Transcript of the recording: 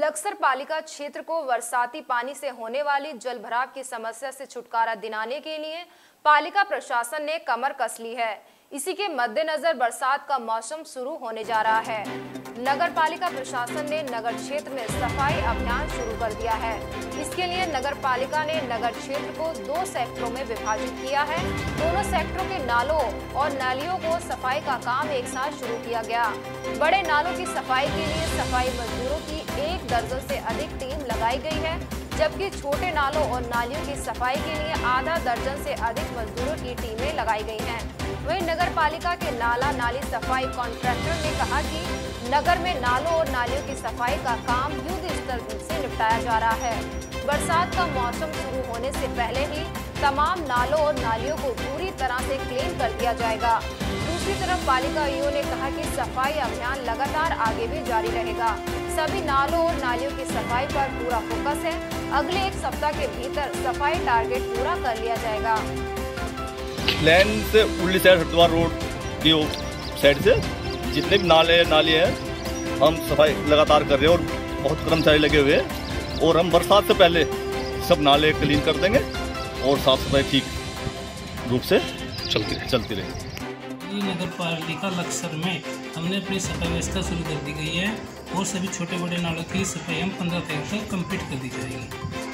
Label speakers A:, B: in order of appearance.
A: लक्सर पालिका क्षेत्र को बरसाती पानी से होने वाली जल भराव की समस्या से छुटकारा दिलाने के लिए पालिका प्रशासन ने कमर कस ली है। इसी के मद्देनजर बरसात का मौसम शुरू होने जा रहा है। नगर पालिका प्रशासन ने नगर क्षेत्र में सफाई अभियान शुरू कर दिया है। इसके लिए नगर पालिका ने नगर क्षेत्र को 2 सेक्टरों में विभाजित किया है। दोनों सेक्टरों के नालों और नालियों को सफाई का काम एक साथ शुरू किया गया। बड़े नालों की सफाई के लिए सफाई मजदूरों की 1 दर्जन से अधिक टीम लगाई गई है, जबकि छोटे नालों और नालियों की सफाई के लिए आधा दर्जन से अधिक मजदूरों की टीमें लगाई गई हैं। वहीं नगर पालिका के नाला नाली सफाई कॉन्ट्रैक्टर ने कहा कि नगर में नालों और नालियों की सफाई का काम युद्ध स्तर से निपटाया जा रहा है। बरसात का मौसम शुरू होने से पहले ही तमाम नालों और नालियों को पूरी तरह से क्लीन कर दिया जाएगा। दूसरी तरफ पालिका ईओ ने कहा कि सफाई अभियान लगातार आगे भी जारी रहेगा। सभी नालों और नालियों की सफाई पर पूरा फोकस है। अगले 1 सप्ताह के भीतर सफाई टारगेट पूरा कर लिया जाएगा।
B: लैन से उल्ली साइड हरिद्वार रोड की साइड से जितने भी नाले हैं हम सफाई लगातार कर रहे हैं और बहुत कर्मचारी लगे हुए हैं और हम बरसात से पहले सब नाले क्लीन कर देंगे और साफ सफाई ठीक रूप से चलती रहेगी।
C: नगर पालिका लक्सर में हमने अपनी सफाई व्यवस्था शुरू कर दी गई है और सभी छोटे बड़े नालों की सफाई हम 15 तारीख तक कंप्लीट कर दी जाएगी।